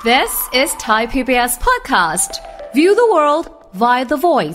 This is Thai PBS podcast. View the world via the voice.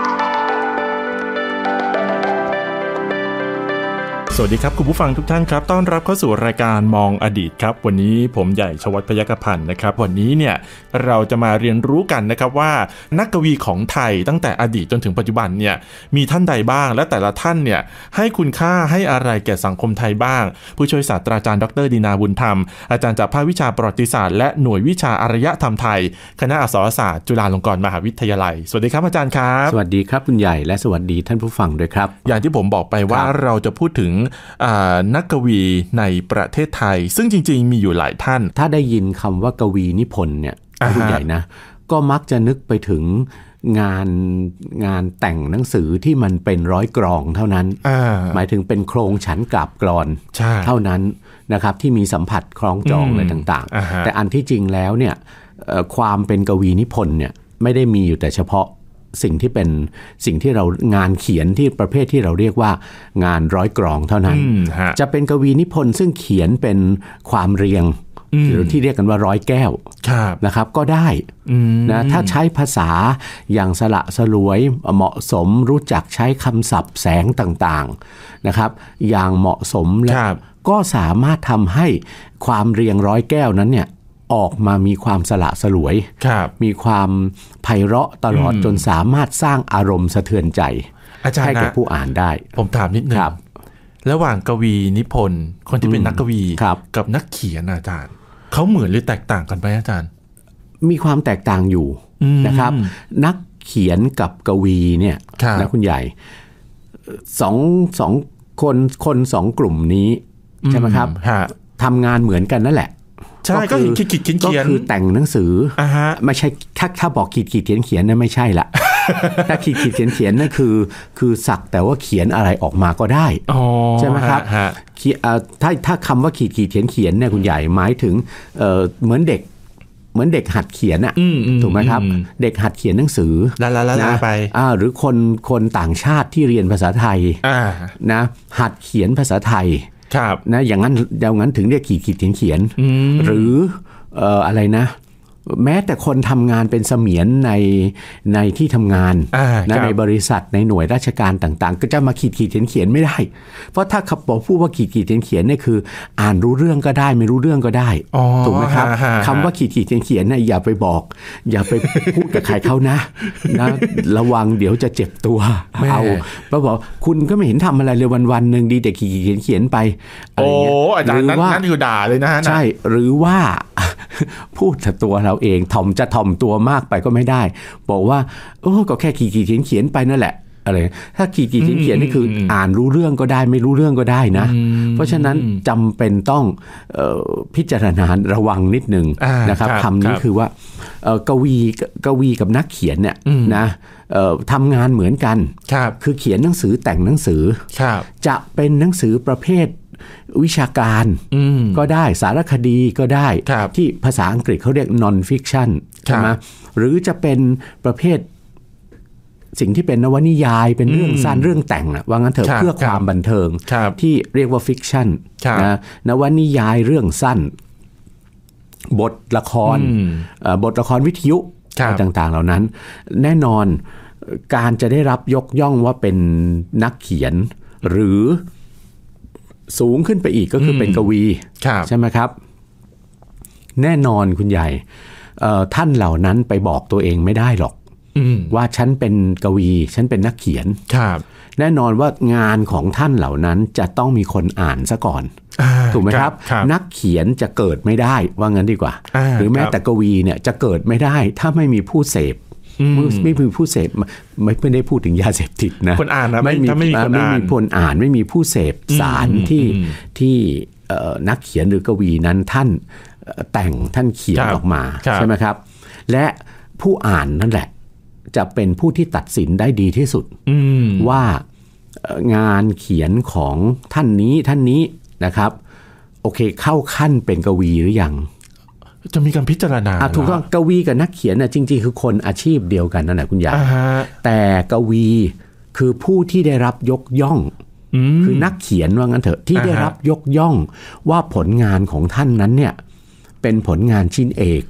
สวัสดีครับคุณผู้ฟังทุกท่านครับต้อนรับเข้าสู่รายการมองอดีตครับวันนี้ผมใหญ่ชวัฒน์พยัคฆพันธ์นะครับวันนี้เนี่ยเราจะมาเรียนรู้กันนะครับว่านักกวีของไทยตั้งแต่อดีตจนถึงปัจจุบันเนี่ยมีท่านใดบ้างและแต่ละท่านเนี่ยให้คุณค่าให้อะไรแก่สังคมไทยบ้างผู้ช่วยศาสตราจารย์ดร.ดินาบุญธรรมอาจารย์จากภาควิชาประวัติศาสตร์และหน่วยวิชาอารยธรรมไทยคณะอักษรศาสตร์จุฬาลงกรณ์มหาวิทยาลัยสวัสดีครับอาจารย์ครับสวัสดีครับคุณใหญ่และสวัสดีท่านผู้ฟังด้วยครับอย่างที่ผมบอกไปว่าเราจะพูดถึงนักกวีในประเทศไทยซึ่งจริงๆมีอยู่หลายท่านถ้าได้ยินคำว่ากวีนิพนธ์เนี่ยคุณใหญ่นะก็มักจะนึกไปถึงงานแต่งหนังสือที่มันเป็นร้อยกรองเท่านั้นหมายถึงเป็นโครงฉันกาบกลอนเท่านั้นนะครับที่มีสัมผัสคล้องจองอะไรต่างๆแต่อันที่จริงแล้วเนี่ยความเป็นกวีนิพนธ์เนี่ยไม่ได้มีอยู่แต่เฉพาะสิ่งที่เรางานเขียนที่ประเภทที่เราเรียกว่างานร้อยกรองเท่านั้นจะเป็นกวีนิพนธ์ซึ่งเขียนเป็นความเรียงหรือที่เรียกกันว่าร้อยแก้วนะครับก็ได้นะถ้าใช้ภาษาอย่างสละสลวยเหมาะสมรู้จักใช้คำศัพท์แสงต่างๆนะครับอย่างเหมาะสมแล้วก็สามารถทำให้ความเรียงร้อยแก้วนั้นเนี่ยออกมามีความสละสลวยมีความไพเราะตลอดจนสามารถสร้างอารมณ์สะเทือนใจให้แก่ผู้อ่านได้ผมถามนิดนึงระหว่างกวีนิพนธ์คนที่เป็นนักกวีกับนักเขียนอาจารย์เขาเหมือนหรือแตกต่างกันไหมอาจารย์มีความแตกต่างอยู่นะครับนักเขียนกับกวีเนี่ยนะคุณใหญ่สองสองกลุ่มนี้ใช่ไหมครับทำงานเหมือนกันนั่นแหละใช่ก็คือขีดเขียนก็คือแต่งหนังสือไม่ใช่ถ้าบอกขีดเขียนนั่นไม่ใช่ละถ้าขีดเขียนนั่นคือสักแต่ว่าเขียนอะไรออกมาก็ได้ใช่ไหมครับถ้าคำว่าขีดเขียนเนี่ยคุณใหญ่หมายถึงเหมือนเด็กหัดเขียนอ่ะถูกไหมครับเด็กหัดเขียนหนังสือนะไปหรือคนต่างชาติที่เรียนภาษาไทยนะหัดเขียนภาษาไทยนะอย่างนั้นถึงเรียกขีดเขียนหรืออะไรนะแม้แต่คนทำงานเป็นเสมียนในที่ทำงานนะในบริษัทในหน่วยราชการต่างๆก็จะมาขีดเขียนไม่ได้เพราะถ้าเขาบอกพูดว่าขีดเขียนเนี่ยคืออ่านรู้เรื่องก็ได้ไม่รู้เรื่องก็ได้ถูกไหมครับคำว่าขีดเขียนเนี่ยอย่าไปบอกอย่าไปพูดกับใครเขานะระวังเดี๋ยวจะเจ็บตัวเอาเพราะบอกคุณก็ไม่เห็นทำอะไรเลยวันๆนึงดีแต่ขีดเขียนไปโอ้อาจารย์นั่นคือด่าเลยนะใช่หรือว่าพูดแต่ตัวเราเองถ่อมตัวมากไปก็ไม่ได้บอกว่าโอ้ก็แค่ขีดเขียนไปนั่นแหละอะไรถ้าขีดเขียนนี่คืออ่านรู้เรื่องก็ได้ไม่รู้เรื่องก็ได้นะเพราะฉะนั้นจำเป็นต้องพิจารณาระวังนิดนึงนะครับคำนี้คือว่ากวีกับนักเขียนเนี่ยนะทำงานเหมือนกันคือเขียนหนังสือแต่งหนังสือจะเป็นหนังสือประเภทวิชาการก็ได้สารคดีก็ได้ที่ภาษาอังกฤษเขาเรียก non fiction ใช่ไหมหรือจะเป็นประเภทสิ่งที่เป็นนวนิยายเป็นเรื่องสั้นเรื่องแต่งว่างั้นเถอะเพื่อความบันเทิงที่เรียกว่า fiction นะนวนิยายเรื่องสั้นบทละครวิทยุต่างๆเหล่านั้นแน่นอนการจะได้รับยกย่องว่าเป็นนักเขียนหรือสูงขึ้นไปอีกก็คือเป็นกวีใช่ไหมครับแน่นอนคุณใหญ่ท่านเหล่านั้นไปบอกตัวเองไม่ได้หรอกว่าฉันเป็นกวีฉันเป็นนักเขียนแน่นอนว่างานของท่านเหล่านั้นจะต้องมีคนอ่านซะก่อนถูกไหมครับนักเขียนจะเกิดไม่ได้ว่างั้นดีกว่าหรือแม้แต่กวีเนี่ยจะเกิดไม่ได้ถ้าไม่มีผู้เสพไม่มีผู้เสพไม่ได้พูดถึงยาเสพติดนะคนอ่านนะไม่มีคนอ่านไม่มีผู้เสพสารที่นักเขียนหรือกวีนั้นท่านแต่งท่านเขียนออกมาใช่ไหมครับและผู้อ่านนั่นแหละจะเป็นผู้ที่ตัดสินได้ดีที่สุดว่างานเขียนของท่านนี้นะครับโอเคเข้าขั้นเป็นกวีหรือยังจะมีการพิจารณาถูกต้องกวีกับนักเขียนจริงๆคือคนอาชีพเดียวกันนั่นแหละคุณยายแต่กวีคือผู้ที่ได้รับยกย่องคือนักเขียนว่างั้นเถอะที่ได้รับยกย่องว่าผลงานของท่านนั้นเนี่ยเป็นผลงานชิ้นเอก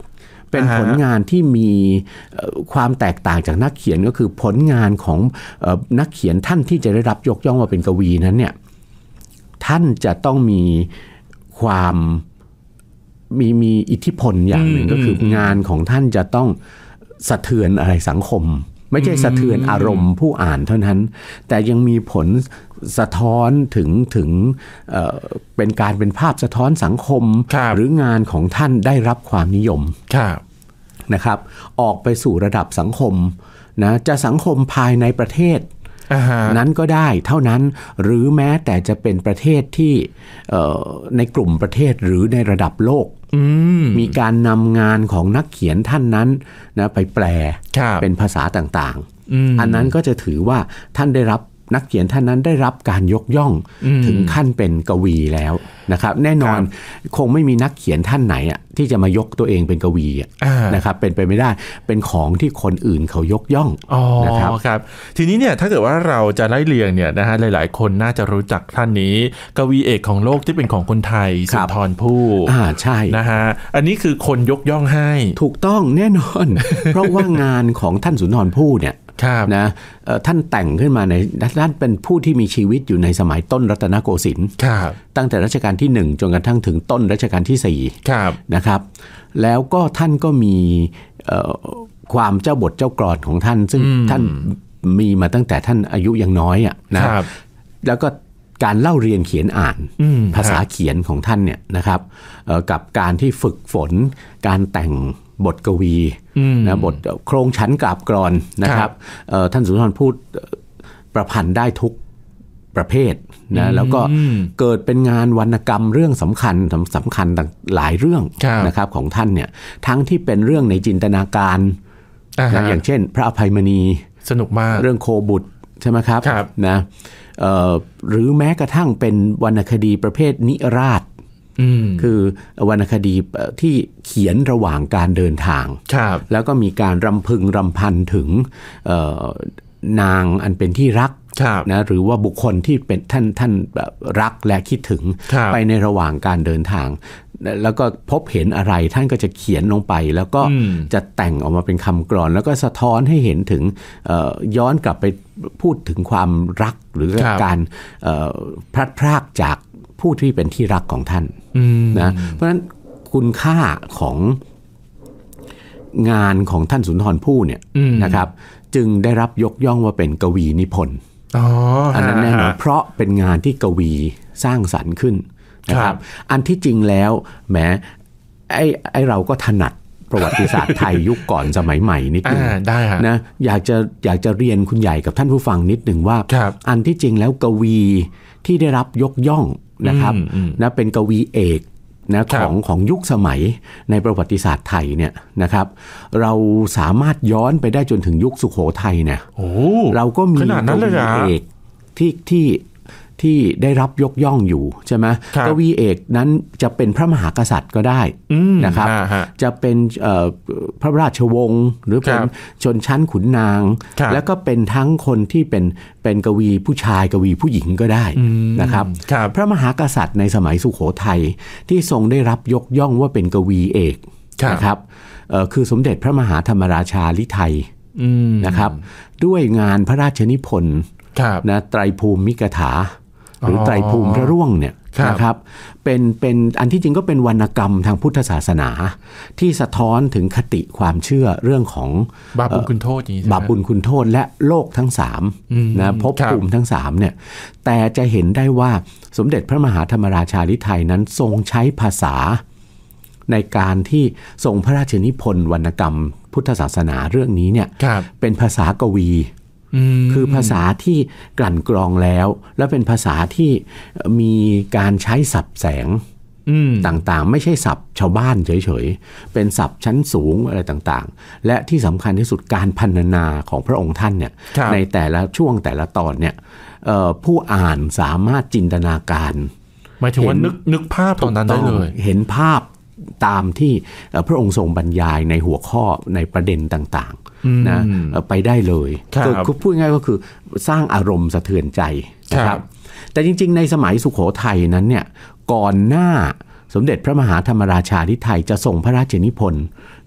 เป็นผลงานที่มีความแตกต่างจากนักเขียนก็คือผลงานของนักเขียนท่านที่จะได้รับยกย่องว่าเป็นกวีนั้นเนี่ยท่านจะต้องมีความมีอิทธิพลอย่างหนึ่งก็คืองานของท่านจะต้องสะเทือนอะไรสังคมไม่ใช่สะเทือนอารมณ์ผู้อ่านเท่านั้นแต่ยังมีผลสะท้อนถึงเป็นภาพสะท้อนสังคมหรืองานของท่านได้รับความนิยมนะครับออกไปสู่ระดับสังคมนะจะสังคมภายในประเทศนั้นก็ได้เท่านั้นหรือแม้แต่จะเป็นประเทศที่ในกลุ่มประเทศหรือในระดับโลกมีการนำงานของนักเขียนท่านนั้นนะไปแปลเป็นภาษาต่างๆอันนั้นก็จะถือว่าท่านได้รับนักเขียนท่านนั้นได้รับการยกย่องถึงขั้นเป็นกวีแล้วนะครับแน่นอนคงไม่มีนักเขียนท่านไหนที่จะมายกตัวเองเป็นกวีนะครับเป็นไปไม่ได้เป็นของที่คนอื่นเขายกย่องนะครับทีนี้เนี่ยถ้าเกิดว่าเราจะไล่เรียงเนี่ยนะฮะหลายๆคนน่าจะรู้จักท่านนี้กวีเอกของโลกที่เป็นของคนไทยสุนทรภู่ใช่นะฮะอันนี้คือคนยกย่องให้ถูกต้องแน่นอน เพราะว่างานของท่านสุนทรภู่เนี่ยนะท่านแต่งขึ้นมาในท่านเป็นผู้ที่มีชีวิตอยู่ในสมัยต้นรัตนโกสินทร์ตั้งแต่รัชกาลที่1จนกระทั่งถึงต้นรัชกาลที่4นะครับแล้วก็ท่านก็มีความเจ้าบทเจ้ากลอนของท่านซึ่งท่านมีมาตั้งแต่ท่านอายุยังน้อยนะแล้วก็การเล่าเรียนเขียนอ่านภาษาเขียนของท่านเนี่ยนะครับกับการที่ฝึกฝนการแต่งบทกวีนะบทโครงชั้นกาบกรอนนะครับท่านสุนทรภู่ประพันธ์ได้ทุกประเภทนะแล้วก็เกิดเป็นงานวรรณกรรมเรื่องสำคัญหลายเรื่องนะครับของท่านเนี่ยทั้งที่เป็นเรื่องในจินตนาการนะอย่างเช่นพระอภัยมณีสนุกมากเรื่องโคบุตรใช่ไหมครับนะหรือแม้กระทั่งเป็นวรรณคดีประเภทนิราศคือวรรณคดีที่เขียนระหว่างการเดินทางแล้วก็มีการรำพึงรำพันถึงนางอันเป็นที่รักนะหรือว่าบุคคลที่เป็นท่านรักและคิดถึงไปในระหว่างการเดินทางแล้วก็พบเห็นอะไรท่านก็จะเขียนลงไปแล้วก็จะแต่งออกมาเป็นคำกลอนแล้วก็สะท้อนให้เห็นถึงย้อนกลับไปพูดถึงความรักหรือการพลัดพรากจากผู้ที่เป็นที่รักของท่านนะเพราะฉะนั้นคุณค่าของงานของท่านสุนทรภู่เนี่ยนะครับจึงได้รับยกย่องว่าเป็นกวีนิพนธ์อันนั้นแน่นอนเพราะเป็นงานที่กวีสร้างสรรค์ขึ้นนะครับอันที่จริงแล้วแหมไอ้เราก็ถนัดประวัติศาสตร์ไทยยุคก่อนสมัยใหม่นิดนึงนะอยากจะเรียนคุณใหญ่กับท่านผู้ฟังนิดนึงว่าอันที่จริงแล้วกวีที่ได้รับยกย่องนะครับนะเป็นกวีเอกนะของยุคสมัยในประวัติศาสตร์ไทยเนี่ยนะครับเราสามารถย้อนไปได้จนถึงยุคสุโขทัยเนี่ยเราก็มีกวีเอกที่ได้รับยกย่องอยู่ใช่ไหมกวีเอกนั้นจะเป็นพระมหากษัตริย์ก็ได้นะครับจะเป็นพระราชวงศ์หรือเป็นชนชั้นขุนนางแล้วก็เป็นทั้งคนที่เป็นกวีผู้ชายกวีผู้หญิงก็ได้นะครับพระมหากษัตริย์ในสมัยสุโขทัยที่ทรงได้รับยกย่องว่าเป็นกวีเอกนะครับคือสมเด็จพระมหาธรรมราชาลิไทยนะครับด้วยงานพระราชนิพนธ์นะไตรภูมิกถาหรือไตรภูมิพระร่วงเนี่ยนะครับเป็นอันที่จริงก็เป็นวรรณกรรมทางพุทธศาสนาที่สะท้อนถึงคติความเชื่อเรื่องของบาปบุญคุณโทษบาปบุญคุณโทษและโลกทั้ง3นะภพภูมิทั้ง3เนี่ยแต่จะเห็นได้ว่าสมเด็จพระมหาธรรมราชาลิไทยนั้นทรงใช้ภาษาในการที่ทรงพระราชนิพนธ์วรรณกรรมพุทธศาสนาเรื่องนี้เนี่ยเป็นภาษากวีคือภาษาที่กลั่นกรองแล้วและเป็นภาษาที่มีการใช้ศัพท์แสงต่างๆไม่ใช่ศัพท์ชาวบ้านเฉยๆเป็นศัพท์ชั้นสูงอะไรต่างๆและที่สำคัญที่สุดการพรรณนาของพระองค์ท่านเนี่ยในแต่ละช่วงแต่ละตอนเนี่ยผู้อ่านสามารถจินตนาการหมายถึงว่านึกภาพตอนนั้นได้เลยเห็นภาพตามที่พระองค์ทรงบรรยายในหัวข้อในประเด็นต่างๆนะไปได้เลยคือพูดง่ายก็คือสร้างอารมณ์สะเทือนใจนะครับแต่จริงๆในสมัยสุโขทัยนั้นเนี่ยก่อนหน้าสมเด็จพระมหาธรรมราชาลิไทยจะส่งพระราชนิพนธ์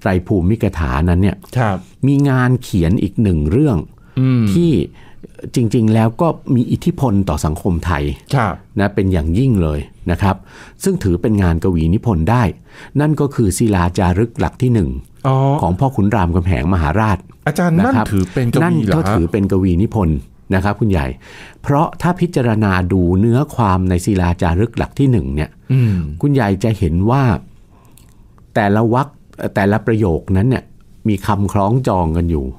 ไตรภูมิกถานั้นเนี่ยมีงานเขียนอีกหนึ่งเรื่องที่จริงๆแล้วก็มีอิทธิพลต่อสังคมไทยนะเป็นอย่างยิ่งเลยนะครับซึ่งถือเป็นงานกวีนิพนธ์ได้นั่นก็คือศิลาจารึกหลักที่หนึ่งของพ่อขุนรามคำแหงมหาราชอาจารย์นั่นถือเป็นกวีเหรอนั่นก็ถือเป็นกวีนิพนธ์นะครับคุณใหญ่เพราะถ้าพิจารณาดูเนื้อความในศิลาจารึกหลักที่หนึ่งเนี่ยคุณใหญ่จะเห็นว่าแต่ละวรรคแต่ละประโยคนั้นเนี่ยมีคำคล้องจองกันอยู่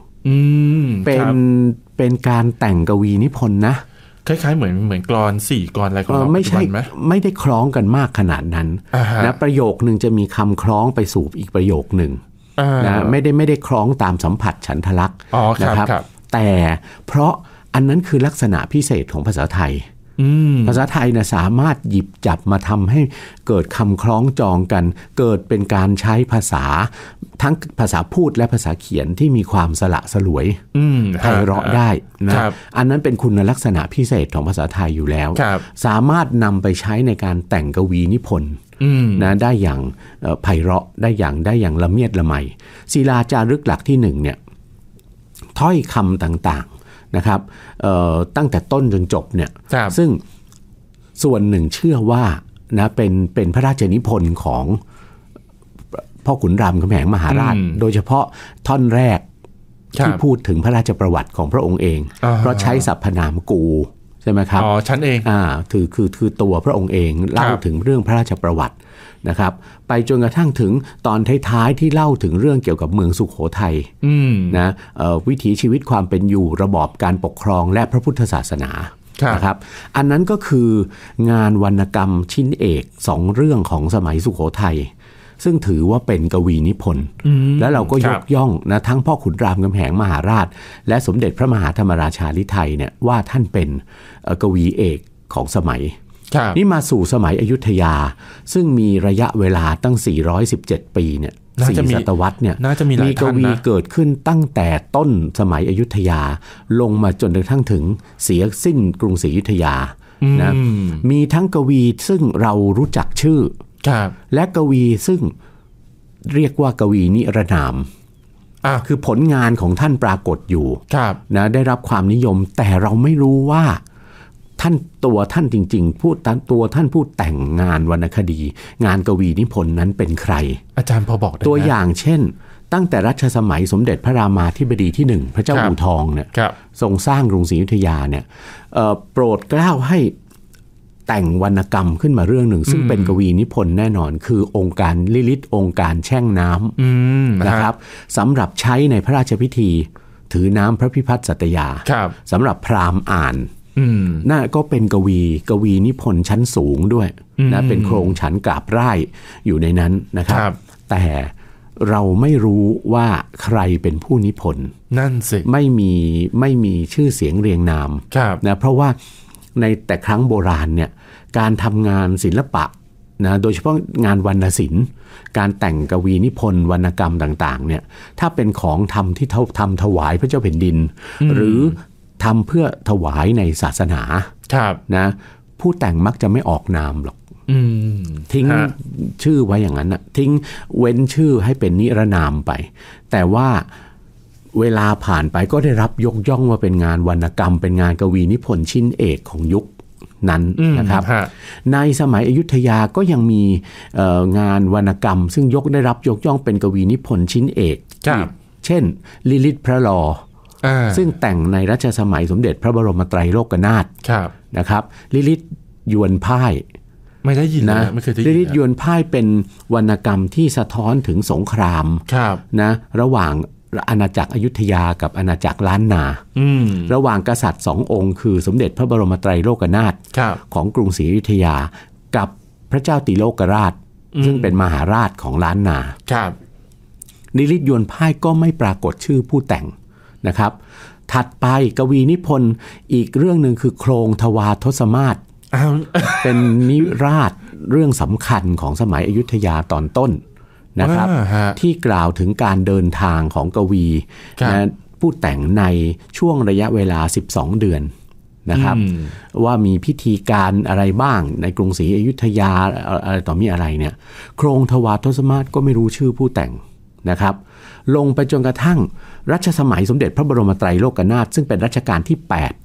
เป็นการแต่งกวีนิพนธ์นะคล้ายๆเหมือนกลอน4กลอนอะไรของเราไม่ใช่ไม่ได้คล้องกันมากขนาดนั้นนะประโยคนึงจะมีคำคล้องไปสู่อีกประโยคหนึ่งนะไม่ได้คล้องตามสัมผัสฉันทลักษณ์นะครับแต่เพราะอันนั้นคือลักษณะพิเศษของภาษาไทยภาษาไทยนะสามารถหยิบจับมาทำให้เกิดคำคล้องจองกันเกิดเป็นการใช้ภาษาทั้งภาษาพูดและภาษาเขียนที่มีความสละสลวยไพเราะได้นะอันนั้นเป็นคุณลักษณะพิเศษของภาษาไทยอยู่แล้วสามารถนำไปใช้ในการแต่งกวีนิพนธ์นะได้อย่างไพเราะได้อย่างละเมียดละไมศิลาจารึกหลักที่หนึ่งเนี่ยถ้อยคำต่างๆนะครับตั้งแต่ต้นจนจบเนี่ยซึ่งส่วนหนึ่งเชื่อว่านะเป็นพระราชนิพนธ์ของพ่อขุนรามคำแหงมหาราชโดยเฉพาะท่อนแรกที่พูดถึงพระราชประวัติของพระองค์เองเพราะใช้สรรพนามกูใช่ไหมครับฉันเองคือตัวพระองค์เองเล่าถึงเรื่องพระราชประวัตินะครับไปจนกระทั่งถึงตอนท้ายๆที่เล่าถึงเรื่องเกี่ยวกับเมืองสุโขทัยนะวิถีชีวิตความเป็นอยู่ระบอบการปกครองและพระพุทธศาสนานะครับอันนั้นก็คืองานวรรณกรรมชิ้นเอก2เรื่องของสมัยสุโขทัยซึ่งถือว่าเป็นกวีนิพนธ์และเราก็ยกย่องนะทั้งพ่อขุนรามคำแหงมหาราชและสมเด็จพระมหาธรรมราชาลิไทยเนี่ยว่าท่านเป็นกวีเอกของสมัยนี่มาสู่สมัยอยุธยาซึ่งมีระยะเวลาตั้ง417ปีเนี่ย4ศตวรรษเนี่ยมีกวีเกิดขึ้นตั้งแต่ต้นสมัยอยุธยาลงมาจนกระทั่งถึงเสียสิ้นกรุงศรีอยุธยานะมีทั้งกวีซึ่งเรารู้จักชื่อและกวีซึ่งเรียกว่ากวีนิรนามคือผลงานของท่านปรากฏอยู่นะได้รับความนิยมแต่เราไม่รู้ว่าตัวท่านจริงๆตัวท่านผู้แต่งงานวรรณคดีงานกวีนิพนธ์นั้นเป็นใครอาจารย์พอบอกได้ตัวอย่างเช่นตั้งแต่รัชสมัยสมเด็จพระรามาธิบดีที่1พระเจ้าอู่ทองเนี่ยทรงสร้างกรุงศรีอยุธยาเนี่ยโปรดเกล้าให้แต่งวรรณกรรมขึ้นมาเรื่องหนึ่งซึ่งเป็นกวีนิพนธ์แน่นอนคือองค์การลิลิตองค์การแช่งน้ำนะครับสำหรับใช้ในพระราชพิธีถือน้ำพระพิพัฒน์สัตยาสำหรับพราหมณ์อ่านน่าก็เป็นกวีนิพนธ์ชั้นสูงด้วยนะเป็นโครงฉันกราบไร้อยู่ในนั้นนะครับแต่เราไม่รู้ว่าใครเป็นผู้นิพนธ์นั่นสิไม่มีชื่อเสียงเรียงนามนะเพราะว่าในแต่ครั้งโบราณเนี่ยการทำงานศิลปะนะโดยเฉพาะงานวรรณศิลป์การแต่งกวีนิพนธ์วรรณกรรมต่างๆเนี่ยถ้าเป็นของทำที่ทำถวายพระเจ้าแผ่นดินหรือทำเพื่อถวายในศาสนานะผู้แต่งมักจะไม่ออกนามหรอกทิ้งชื่อไว้อย่างนั้นนะทิ้งเว้นชื่อให้เป็นนิรนามไปแต่ว่าเวลาผ่านไปก็ได้รับยกย่องว่าเป็นงานวรรณกรรมเป็นงานกวีนิพนธ์ชิ้นเอกของยุคนั้นนะครับในสมัยอยุธยาก็ยังมีงานวรรณกรรมซึ่งได้รับยกย่องเป็นกวีนิพนธ์ชิ้นเอกเช่นลิลิตพระลอซึ่งแต่งในรัชสมัยสมเด็จพระบรมไตรโลกนาถนะครับลิลิตยวนพ่ายไม่ได้ยินนะไม่เคยได้ยินลิลิตยวนพ่ายเป็นวรรณกรรมที่สะท้อนถึงสงครามนะระหว่างอาณาจักรอยุธยากับอาณาจักรล้านนาระหว่างกษัตริย์2องค์คือสมเด็จพระบรมไตรโลกนาถของกรุงศรีอยุธยากับพระเจ้าติโลกราชซึ่งเป็นมหาราชของล้านนาลิลิตยวนพ่ายก็ไม่ปรากฏชื่อผู้แต่งนะครับถัดไปกวีนิพนธ์อีกเรื่องหนึ่งคือโครงทวารทศมาศเป็นนิราศเรื่องสำคัญของสมัยอยุธยาตอนต้นนะครับที่กล่าวถึงการเดินทางของกวีนะผู้แต่งในช่วงระยะเวลา12เดือนนะครับว่ามีพิธีการอะไรบ้างในกรุงศรีอยุธยาอะไรต่อมีอะไรเนี่ยโครงทวารทศมาศก็ไม่รู้ชื่อผู้แต่งนะครับลงไปจนกระทั่งรัชสมัยสมเด็จพระบรมไตรโลกนาถซึ่งเป็นรัชกาลที่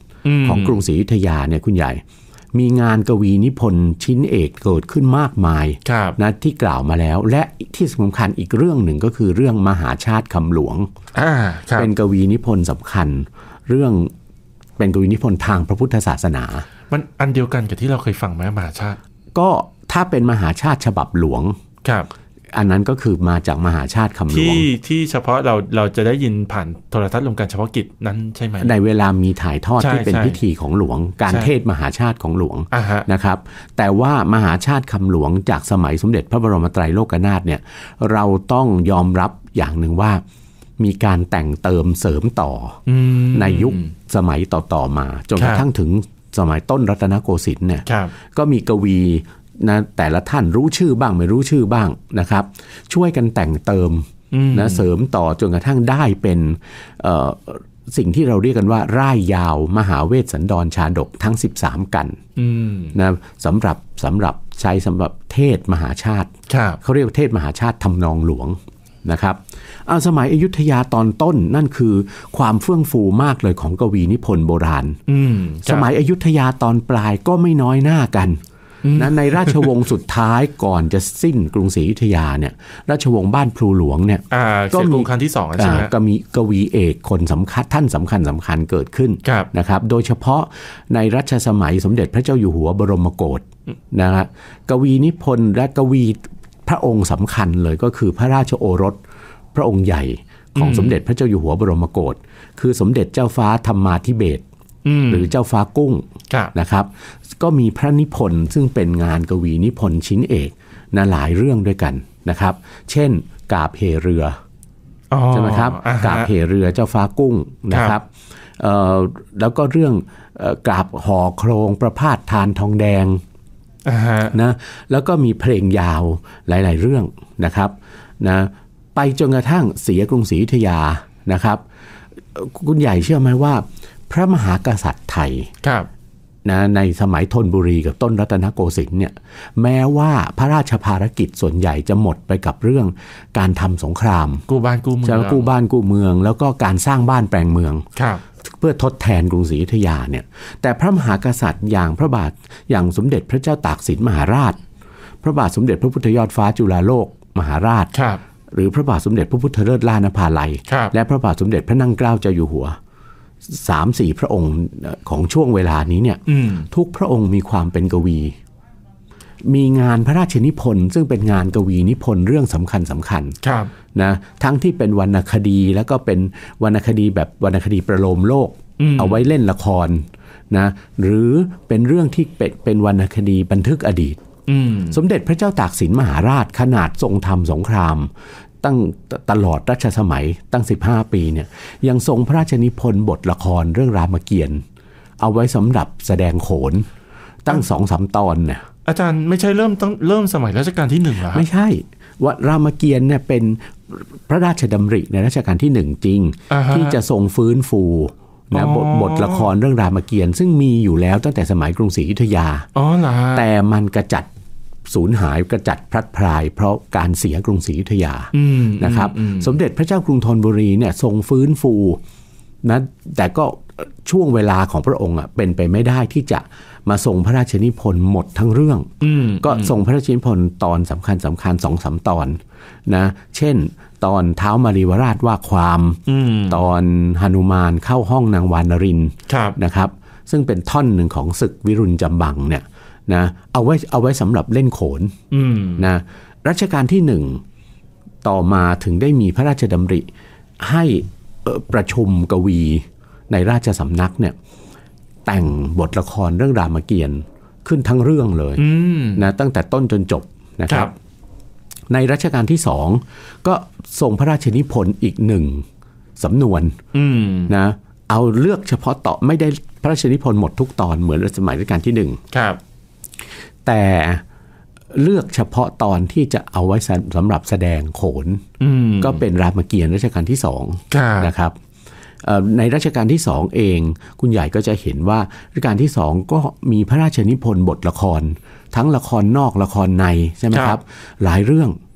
8ของกรุงศรีอยุธยาเนี่ยคุณใหญ่มีงานกวีนิพนธ์ชิ้นเอกเกิดขึ้นมากมายนะที่กล่าวมาแล้วและที่สำคัญอีกเรื่องหนึ่งก็คือเรื่องมหาชาติคำหลวงเป็นกวีนิพนธ์สำคัญเรื่องเป็นกวีนิพนธ์ทางพระพุทธศาสนามันอันเดียวกันกับที่เราเคยฟังไหมมหาชาติก็ถ้าเป็นมหาชาติฉบับหลวงอันนั้นก็คือมาจากมหาชาติคำหลวงที่เฉพาะเราจะได้ยินผ่านโทรทัศน์รวมการเฉพาะกิจนั้นใช่ไหมในเวลามีถ่ายทอดที่เป็นพิธีของหลวงการเทศมหาชาติของหลวงนะครับแต่ว่ามหาชาติคำหลวงจากสมัยสมเด็จพระบรมไตรโลกนาถเนี่ยเราต้องยอมรับอย่างหนึ่งว่ามีการแต่งเติมเสริมต่อในยุคสมัยต่อมาจนกระทั่งถึงสมัยต้นรัตนโกสินทร์เนี่ยก็มีกวีนะแต่ละท่านรู้ชื่อบ้างไม่รู้ชื่อบ้างนะครับช่วยกันแต่งเติมนะเสริมต่อจนกระทั่งได้เป็นสิ่งที่เราเรียกกันว่าร่ายยาวมหาเวสสันดรชาดกทั้ง13กันนะสำหรับใช้สำหรับเทศมหาชาติเขาเรียกเทศมหาชาติทำนองหลวงนะครับสมัยอยุธยาตอนต้นนั่นคือความเฟื่องฟูมากเลยของกวีนิพนธ์โบราณสมัยอยุธยาตอนปลายก็ไม่น้อยหน้ากันนะในราชวงศ์สุดท้ายก่อนจะสิ้นกรุงศรีอยุธยาเนี่ยราชวงศ์บ้านพลูหลวงเนี่ยก็มีครั้งที่2ใช่ไหมก็มีกวีเอกคนสำคัญท่านสำคัญเกิดขึ้นนะครับโดยเฉพาะในรัชสมัยสมเด็จพระเจ้าอยู่หัวบรมโกศนะฮะกวีนิพนธ์และกวีพระองค์สำคัญเลยก็คือพระราชโอรสพระองค์ใหญ่ของสมเด็จพระเจ้าอยู่หัวบรมโกศคือสมเด็จเจ้าฟ้าธรรมาธิเบศรหรือเจ้าฟ้ากุ้งนะครับก็มีพระนิพนธ์ซึ่งเป็นงานกวีนิพนธ์ชิ้นเอกนะหลายเรื่องด้วยกันนะครับเช่นกาบเหเรือใช่ไหมครับกาบเหเรือเจ้าฟ้ากุ้งนะครับแล้วก็เรื่องกาบห่อโครงประพาสทานทองแดงนะแล้วก็มีเพลงยาวหลายๆเรื่องนะครับนะไปจนกระทั่งเสียกรุงศรีอยุธยานะครับคุณใหญ่เชื่อไหมว่าพระมหากษัตริย์ไทยนะในสมัยธนบุรีกับต้นรัตนโกสินทร์เนี่ยแม้ว่าพระราชภารกิจส่วนใหญ่จะหมดไปกับเรื่องการทำสงครามกู้บ้านกู้เมืองแล้วก็การสร้างบ้านแปลงเมืองเพื่อทดแทนกรุงศรีอยุธยาเนี่ยแต่พระมหากษัตริย์อย่างพระบาทอย่างสมเด็จพระเจ้าตากสินมหาราชพระบาทสมเด็จพระพุทธยอดฟ้าจุฬาโลกมหาราชหรือพระบาทสมเด็จพระพุทธเลิศล่านภาลัยและพระบาทสมเด็จพระนั่งเกล้าเจ้าอยู่หัว 3-4 พระองค์ของช่วงเวลานี้เนี่ยทุกพระองค์มีความเป็นกวีมีงานพระราชนิพนธ์ซึ่งเป็นงานกวีนิพนธ์เรื่องสำคัญนะทั้งที่เป็นวรรณคดีแล้วก็เป็นวรรณคดีแบบวรรณคดีประโลมโลกเอาไว้เล่นละครนะหรือเป็นเรื่องที่เป็นวรรณคดีบันทึกอดีตสมเด็จพระเจ้าตากสินมหาราชขนาดทรงทำสงครามตั้งตลอดรัชสมัยตั้ง15 ปีเนี่ยยังทรงพระราชนิพนธ์บทละครเรื่องรามเกียรติ์เอาไว้สำหรับแสดงโขนตั้ง 2-3 ตอนเนี่ยอาจารย์ไม่ใช่เริ่มสมัยรัชกาลที่1เหรอไม่ใช่ว่ารามเกียรติ์เนี่ยเป็นพระราชดำริในรัชกาลที่1จริงที่จะทรงฟื้นฟูนะบทละครเรื่องรามเกียรติ์ซึ่งมีอยู่แล้วตั้งแต่สมัยกรุงศรีอยุธยาแต่มันกระจัดสูญหายกระจัดพลัดพรายเพราะการเสียกรุงศรีอยุธยานะครับสมเด็จพระเจ้ากรุงธนบุรีเนี่ยทรงฟื้นฟูนะแต่ก็ช่วงเวลาของพระองค์เป็นไปไม่ได้ที่จะมาทรงพระราชนิพนธ์หมดทั้งเรื่องก็ทรงพระราชนิพนธ์ตอนสำคัญ 2-3 ตอนนะเช่นตอนเท้ามารีวราชว่าความตอนหนุมานเข้าห้องนางวานรินนะครับซึ่งเป็นท่อนหนึ่งของศึกวิรุณจำบังเนี่ยนะเอาไว้สำหรับเล่นโขนนะรัชกาลที่1ต่อมาถึงได้มีพระราชดำริให้ประชุมกวีในราชสำนักเนี่ยแต่งบทละครเรื่องรามเกียรติ์ขึ้นทั้งเรื่องเลยนะตั้งแต่ต้นจนจบนะครับในรัชกาลที่2ก็ทรงพระราชนิพนธ์อีก1สำนวนนะเอาเลือกเฉพาะต่อไม่ได้พระราชนิพนธ์หมดทุกตอนเหมือนสมัยรัชกาลที่1ครับแต่เลือกเฉพาะตอนที่จะเอาไว้สำหรับแสดงโขนก็เป็นรามเกียรติ์รัชกาลที่2นะครับในรัชกาลที่2เองคุณใหญ่ก็จะเห็นว่ารัชกาลที่2ก็มีพระราชนิพนธ์บทละครทั้งละครนอกละครในใช่ไหมครับหลายเรื่อง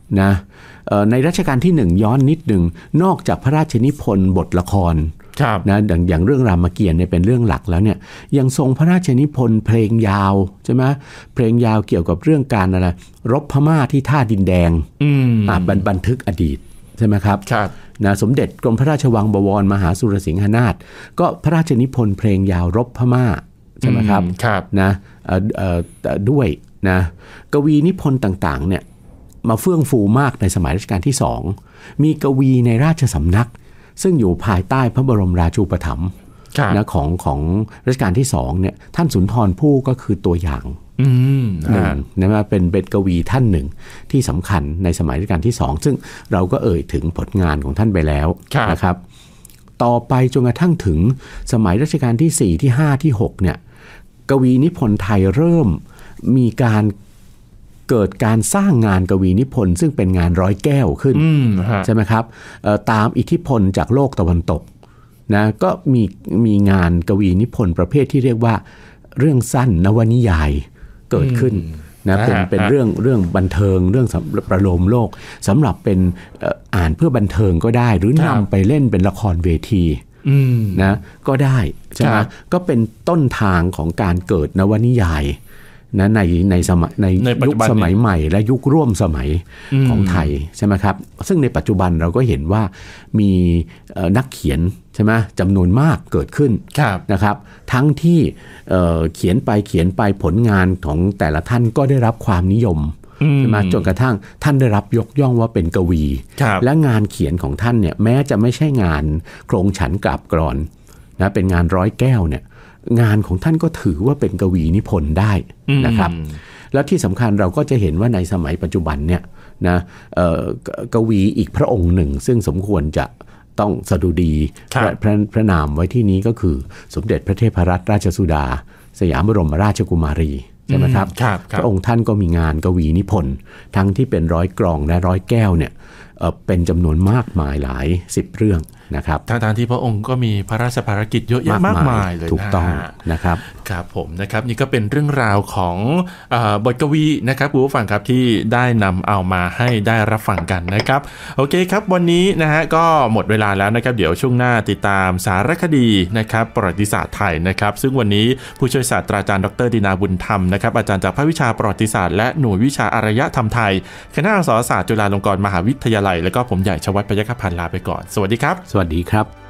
นะในรัชกาลที่1ย้อนนิดหนึ่งนอกจากพระราชนิพนธ์บทละครนะอย่างเรื่องรามเกียรติ์เนี่ยเป็นเรื่องหลักแล้วเนี่ยยังทรงพระราชนิพนธ์เพลงยาวใช่ไหมเพลงยาวเกี่ยวกับเรื่องการอะไรรบพม่าที่ท่าดินแดงบันทึกอดีตใช่ไหมครับนะสมเด็จกรมพระราชวังบวรมหาสุรสิงหนาถก็พระราชนิพนธ์เพลงยาวรบพม่าใช่ไหมครับนะด้วยนะกวีนิพนธ์ต่างๆเนี่ยมาเฟื่องฟูมากในสมัยรัชกาลที่2มีกวีในราชสำนักซึ่งอยู่ภายใต้พระบรมราชูปถัมภ์นะของรัชกาลที่2เนี่ยท่านสุนทรภู่ก็คือตัวอย่างนะเป็นกวีท่านหนึ่งที่สำคัญในสมัยรัชกาลที่2ซึ่งเราก็เอ่ยถึงผลงานของท่านไปแล้วนะครับต่อไปจนกระทั่งถึงสมัยรัชกาลที่4ที่5ที่6เนี่ยกวีนิพนธ์ไทยเริ่มมีการเกิดการสร้างงานกวีนิพนธ์ซึ่งเป็นงานร้อยแก้วขึ้นใช่ไหมครับตามอิทธิพลจากโลกตะวันตกนะก็มีงานกวีนิพนธ์ประเภทที่เรียกว่าเรื่องสั้นนวนิยายเกิดขึ้นนะเป็นเรื่องบันเทิงเรื่องประโลมโลกสำหรับเป็นอ่านเพื่อบันเทิงก็ได้หรือนำไปเล่นเป็นละครเวทีนะก็ได้ใช่ไหมก็เป็นต้นทางของการเกิดนวนิยายนะในสมัยในยุคสมัยใหม่และยุคร่วมสมัยของไทยใช่ไหมครับซึ่งในปัจจุบันเราก็เห็นว่ามีนักเขียนใช่ไหมจำนวนมากเกิดขึ้นนะครับทั้งที่เขียนไปผลงานของแต่ละท่านก็ได้รับความนิยมใช่ไหมจนกระทั่งท่านได้รับยกย่องว่าเป็นกวีและงานเขียนของท่านเนี่ยแม้จะไม่ใช่งานโครงฉันกาบกรอนนะเป็นงานร้อยแก้วเนี่ยงานของท่านก็ถือว่าเป็นกวีนิพนธ์ได้นะครับแล้วที่สำคัญเราก็จะเห็นว่าในสมัยปัจจุบันเนี่ยนะกวีอีกพระองค์หนึ่งซึ่งสมควรจะต้องสดุดีพระนามไว้ที่นี้ก็คือสมเด็จพระเทพรัตนราชสุดาสยามบรมราชกุมารีใช่ไหมครับพระองค์ท่านก็มีงานกวีนิพนธ์ทั้งที่เป็นร้อยกลองและร้อยแก้วเนี่ยเป็นจำนวนมากมายหลาย10เรื่องนะครับทางที่พระองค์ก็มีพระราชภารกิจเยอะแยะมากมายเลยถูกต้องนะครับครับผมนะครับนี่ก็เป็นเรื่องราวของบทกวีนะครับคุณผู้ฟังครับที่ได้นำเอามาให้ได้รับฟังกันนะครับโอเคครับวันนี้นะฮะก็หมดเวลาแล้วนะครับเดี๋ยวช่วงหน้าติดตามสารคดีนะครับประวัติศาสตร์ไทยนะครับซึ่งวันนี้ผู้ช่วยศาสตราจารย์ดร.ดินาบุญธรรมนะครับอาจารย์จากภาควิชาประวัติศาสตร์และหน่วยวิชาอารยธรรมไทยคณะอักษรศาสตร์จุฬาลงกรณ์มหาวิทยาลัยแล้วก็ผมใหญ่ชวัฒน์พยัคฆพันธ์ลาไปก่อนสวัสดีครับสวัสดีครับ